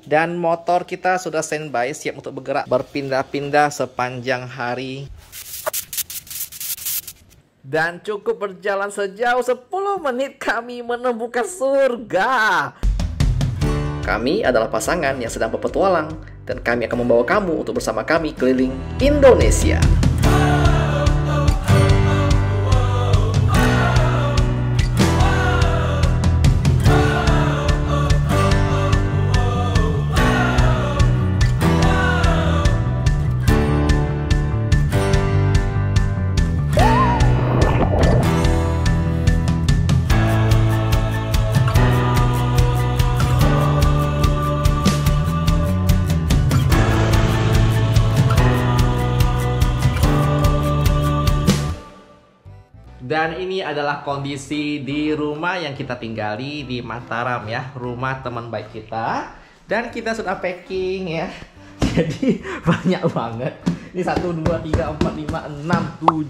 Dan motor kita sudah standby, siap untuk bergerak, berpindah-pindah sepanjang hari. Dan cukup berjalan sejauh 10 menit kami menemukan surga. Kami adalah pasangan yang sedang berpetualang, dan kami akan membawa kamu untuk bersama kami keliling Indonesia. Dan ini adalah kondisi di rumah yang kita tinggali di Mataram ya, rumah teman baik kita. Dan kita sudah packing ya. Jadi banyak banget. Ini 1, 2, 3, 4, 5, 6,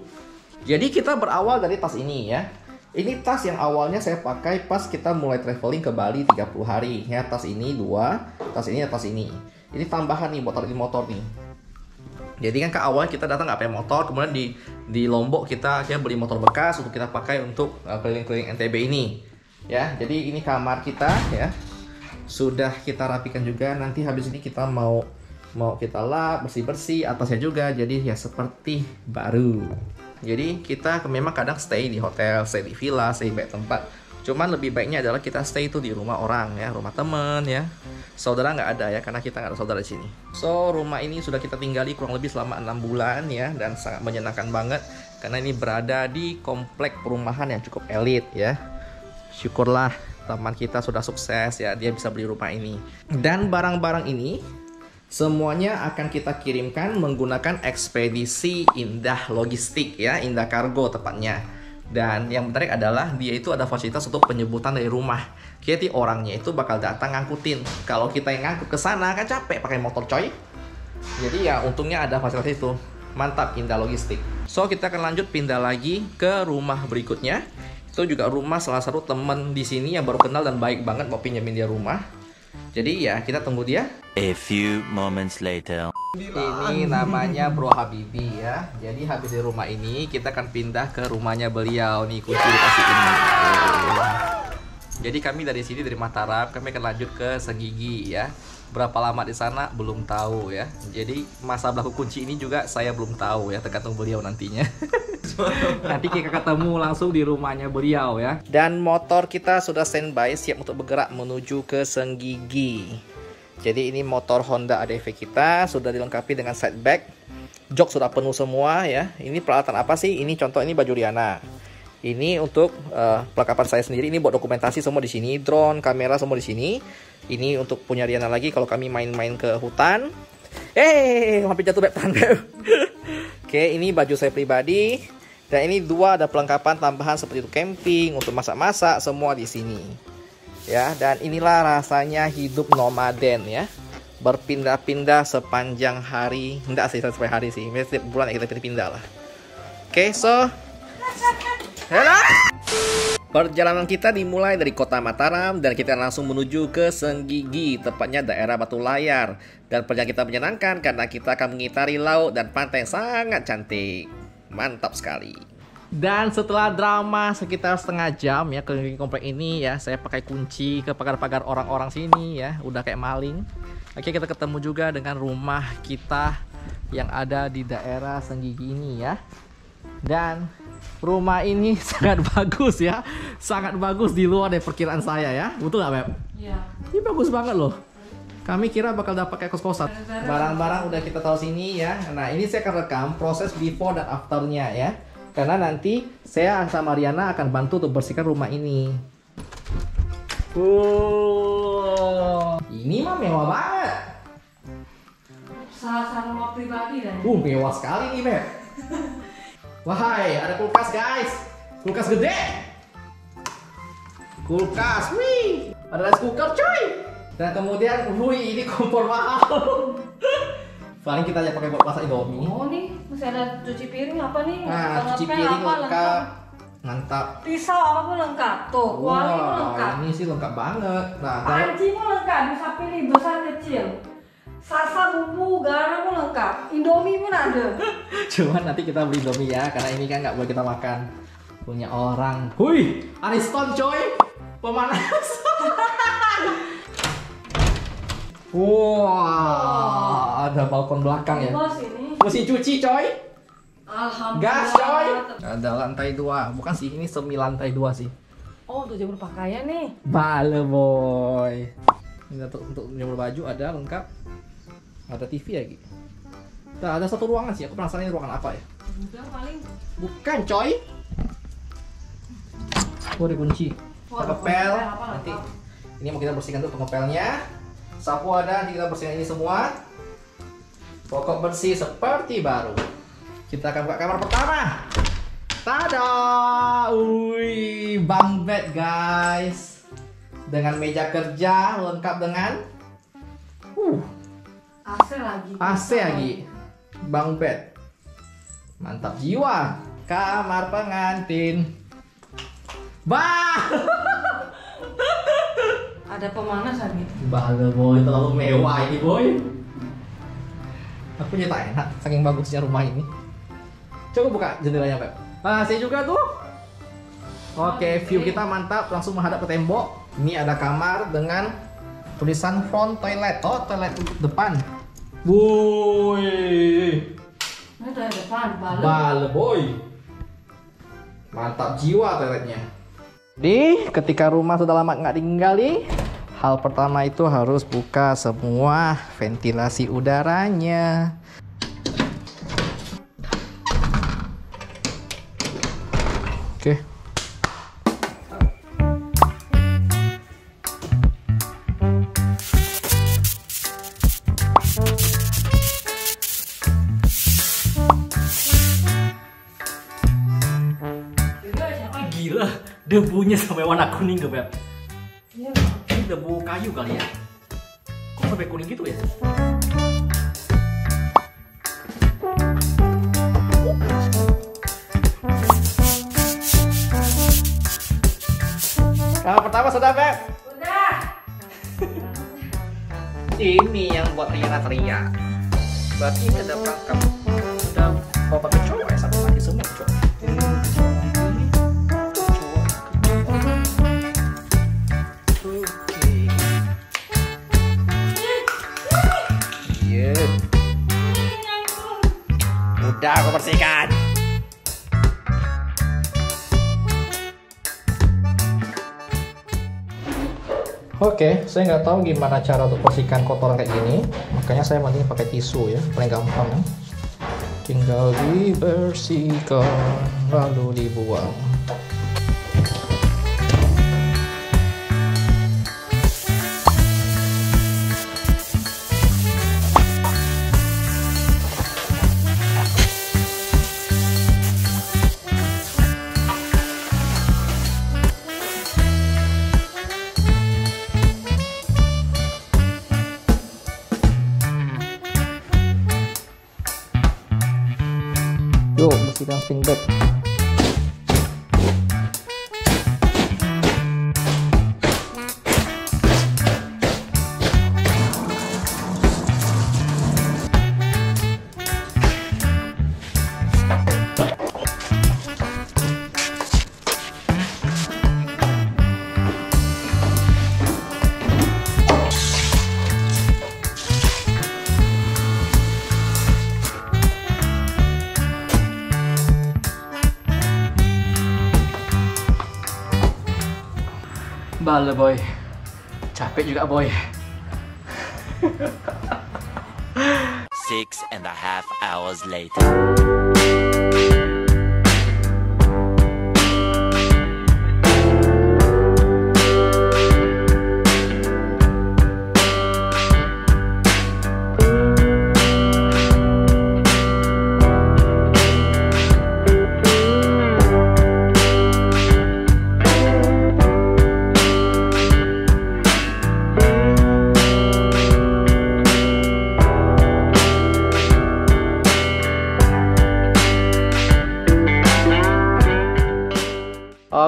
7. Jadi kita berawal dari tas ini ya. Ini tas yang awalnya saya pakai pas kita mulai traveling ke Bali 30 hari ya. Tas ini 2, tas ini, tas ini. Ini tambahan nih motor nih. Jadi kan ke awal kita datang nggak pakai motor, kemudian di Lombok kita beli motor bekas untuk kita pakai untuk keliling-keliling NTB ini. Ya, jadi ini kamar kita ya. Sudah kita rapikan juga. Nanti habis ini kita mau kita lap, bersih-bersih atasnya juga. Jadi ya seperti baru. Jadi kita memang kadang stay di hotel, stay di villa, stay di banyak tempat. Cuman lebih baiknya adalah kita stay itu di rumah orang ya, rumah temen ya. Saudara nggak ada ya, karena kita nggak ada saudara di sini. So rumah ini sudah kita tinggali kurang lebih selama 6 bulan ya, dan sangat menyenangkan banget karena ini berada di komplek perumahan yang cukup elit ya. Syukurlah teman kita sudah sukses ya, dia bisa beli rumah ini. Dan barang-barang ini semuanya akan kita kirimkan menggunakan ekspedisi Indah Logistik ya, Indah Kargo tepatnya. Dan yang menarik adalah dia itu ada fasilitas untuk penyebutan dari rumah. Jadi orangnya itu bakal datang ngangkutin. Kalau kita yang ngangkut ke sana kan capek pakai motor coy. Jadi ya untungnya ada fasilitas itu. Mantap Indah Logistik. So kita akan lanjut pindah lagi ke rumah berikutnya. Itu juga rumah salah satu temen di sini yang baru kenal dan baik banget, mau pinjemin dia rumah. Jadi ya kita tunggu dia. A few moments later. Ini namanya Bro Habibi ya. Jadi habis di rumah ini kita akan pindah ke rumahnya beliau nih, kunci dikasih ini. Jadi kami dari sini dari Mataram, kami akan lanjut ke Senggigi ya. Berapa lama di sana belum tahu ya. Jadi masa berlaku kunci ini juga saya belum tahu ya, tergantung beliau nantinya. Nanti kita ketemu langsung di rumahnya beliau ya. Dan motor kita sudah standby, siap untuk bergerak menuju ke Senggigi. Jadi ini motor Honda ADV kita sudah dilengkapi dengan side bag, jok sudah penuh semua ya. Ini peralatan apa sih? Ini contoh, ini baju Riana. Ini untuk perlengkapan saya sendiri. Ini buat dokumentasi semua di sini, drone, kamera semua di sini. Ini untuk punya Riana lagi kalau kami main-main ke hutan. Hampir jatuh beb tangan. Oke, ini baju saya pribadi. Dan ini 2 ada perlengkapan tambahan seperti itu camping, untuk masak-masak semua di sini. Ya, dan inilah rasanya hidup nomaden ya, berpindah-pindah sepanjang hari. Enggak sih sampai hari sih, setiap bulan kita pindah lah. Oke, so hello. Perjalanan kita dimulai dari kota Mataram dan kita langsung menuju ke Senggigi, tepatnya daerah Batu Layar. Dan perjalanan kita menyenangkan karena kita akan mengitari laut dan pantai yang sangat cantik. Mantap sekali. Dan setelah drama sekitar setengah jam ya keliling komplek ini ya, saya pakai kunci ke pagar-pagar orang-orang sini ya, udah kayak maling. Oke, kita ketemu juga dengan rumah kita yang ada di daerah Senggigi ini ya. Dan rumah ini sangat bagus ya, sangat bagus di luar dari perkiraan saya ya. Betul nggak Beb? Iya. Ini bagus banget loh. Kami kira bakal dapat kayak kos-kosan. Barang-barang udah kita tahu sini ya. Nah ini saya akan rekam proses before dan afternya ya. Karena nanti saya sama Riana akan bantu untuk bersihkan rumah ini. Ini mah mewah banget. Salah rumah pribadi dan. Mewah sekali nih Beb. Wahai, ada kulkas guys. Kulkas gede. Kulkas, wih. Ada rice cooker coy. Dan kemudian, wih, ini kompor mahal. Paling kita aja pakai buat masak Indomie. Oh nih, masih ada cuci piring apa nih? Nah, cuci piring lengkap. Mantap. Pisau apapun lengkap. Tuh, kuali pun lengkap. Ini sih lengkap banget. Nah, Panci pun lengkap, bisa pilih besar kecil. Salsa, bumbu, garam pun lengkap. Indomie pun ada. cuman nanti kita beli Indomie ya, karena ini kan nggak boleh kita makan. Punya orang. Hui, Ariston coy. Pemanas. Wah, ada balkon belakang ya. Bos ini. Mesin cuci coy. Alhamdulillah. Gas coy. Ada lantai 2. Bukan sih, ini semi lantai 2 sih. Oh, untuk jemur pakaian nih. Bale boy. Ini untuk jemur baju ada lengkap. Ada TV lagi. Nah, ada satu ruangan sih. Aku penasaran ini ruangan apa ya? Udah paling. Bukan coy. Oh, ada kunci. Pengepel. Nanti ini mau kita bersihkan tuh pengepelnya. Sapu ada, nanti kita bersihkan ini semua. Pokok bersih seperti baru. Kita akan buka kamar pertama. Tada! Wih, bunk bed guys. Dengan meja kerja lengkap dengan AC lagi. AC lagi. Bunk bed. Mantap jiwa. Kamar pengantin. Bah! Ada pemanas lagi. Bale boy, terlalu mewah ini boy. Aku jadi tak enak, saking bagusnya rumah ini. Coba buka jendelanya, Pep. Ah, saya juga tuh. Oke, view kita mantap, langsung menghadap ke tembok. Ini ada kamar dengan tulisan front toilet. Oh, toilet depan. Wuih. Ini dari depan, Bale boy. Mantap jiwa toiletnya. Jadi, ketika rumah sudah lama nggak ditinggali, hal pertama itu harus buka semua ventilasi udaranya. Oke. Gila, debunya sampai warna kuning tuh, Beb. Iya. Ini debu kayu kali ya? Kok sampai kuning gitu ya? Kamar pertama sudah, Beb? Udah. Ini yang buat Ria. Berarti ke depan kamu udah bawa kecoa ya, sampai mati semua kecoa. Udah aku bersihkan. Oke, saya nggak tahu gimana cara untuk bersihkan kotoran kayak gini, makanya saya mending pakai tisu ya, paling gampang ya. Tinggal dibersihkan lalu dibuang. Yuk, bersihkan sink bed. Bale boy, capek juga boy. 6.5 hours later.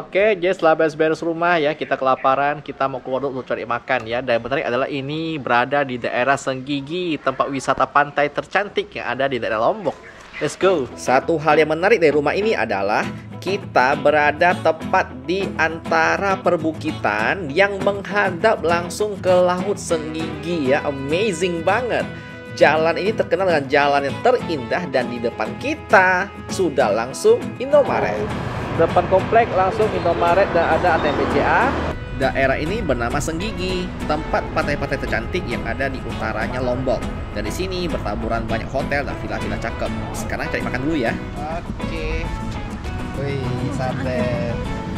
Oke, jadi setelah beres-beres rumah ya, kita kelaparan, kita mau keluar dulu untuk cari makan ya. Dan yang menarik adalah ini berada di daerah Senggigi, tempat wisata pantai tercantik yang ada di daerah Lombok. Let's go. Satu hal yang menarik dari rumah ini adalah kita berada tepat di antara perbukitan yang menghadap langsung ke Laut Senggigi ya. Amazing banget. Jalan ini terkenal dengan jalan yang terindah dan di depan kita sudah langsung Indomaret. Depan komplek langsung Indomaret dan ada ATM BCA. Daerah ini bernama Senggigi, tempat pantai-pantai tercantik yang ada di utaranya Lombok. Dan di sini bertaburan banyak hotel dan villa-villa cakep. Sekarang cari makan dulu ya. Oke. Wih, sate.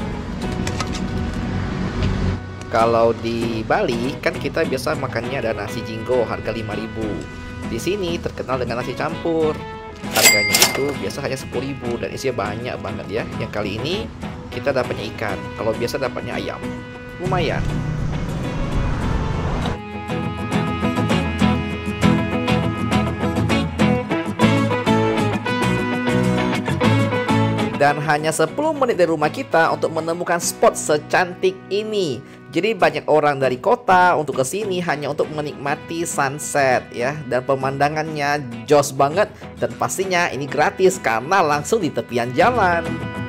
Kalau di Bali kan kita biasa makannya ada nasi jinggo harga 5.000. Di sini terkenal dengan nasi campur. Harganya itu biasa hanya 10.000 dan isinya banyak banget ya. Yang kali ini kita dapatnya ikan. Kalau biasa dapatnya ayam. Lumayan. Dan hanya 10 menit dari rumah kita untuk menemukan spot secantik ini. Jadi banyak orang dari kota untuk ke sini hanya untuk menikmati sunset ya. Dan pemandangannya jos banget. Dan pastinya ini gratis karena langsung di tepian jalan.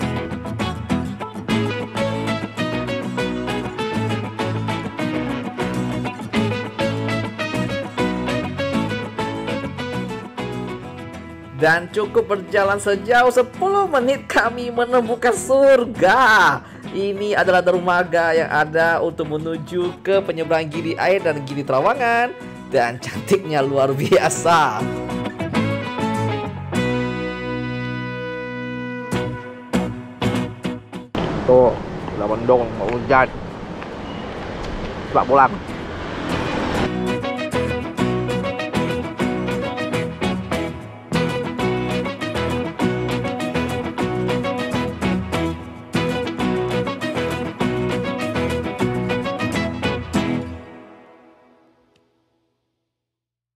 Dan cukup berjalan sejauh 10 menit kami menemukan surga. Ini adalah dermaga yang ada untuk menuju ke penyeberang Gili Air dan Gili Trawangan. Dan cantiknya luar biasa. Tuh, udah mendung, mau hujan. Coba pulang.